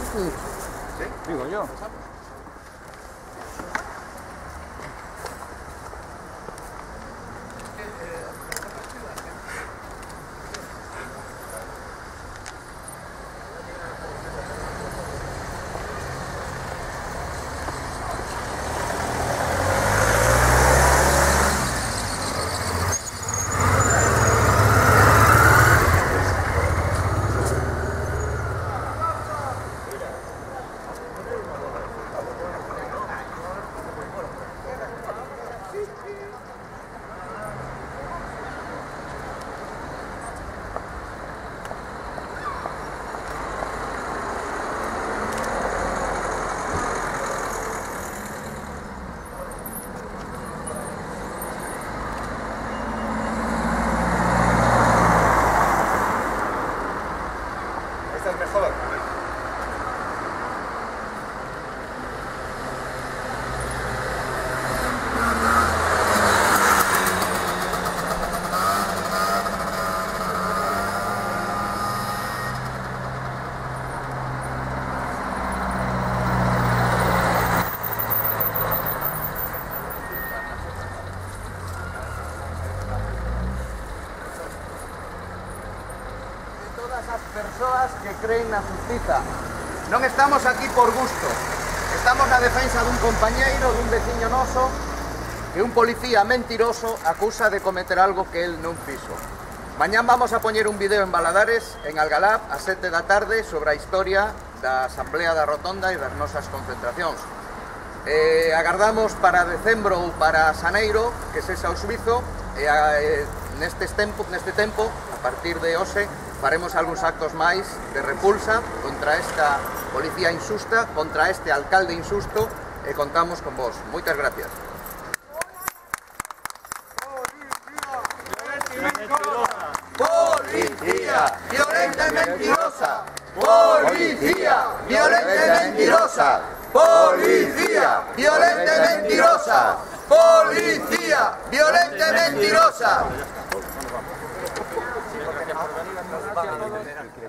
¿Sí? Digo yo. Esta es mejor. Todas as persoas que creen na justiza. Non estamos aquí por gusto. Estamos na defensa dun compañeiro, dun veciño noso, que un policía mentiroso acusa de cometer algo que él non fixo. Mañán vamos a poñer un vídeo en Valadares, en Algalab, a 7 da tarde, sobre a historia da Asamblea da Rotonda e das nosas concentracións. Agardamos para decembro ou para xaneiro que sexa o xuizo e neste tempo, a partir de hoxe, faremos algúns actos máis de repulsa contra esta policía injusta, contra este alcalde injusto e contamos con vos. Moitas gracias. Policía violenta y mentirosa. Policía violenta y mentirosa. Policía violenta y mentirosa. Policía violenta y mentirosa.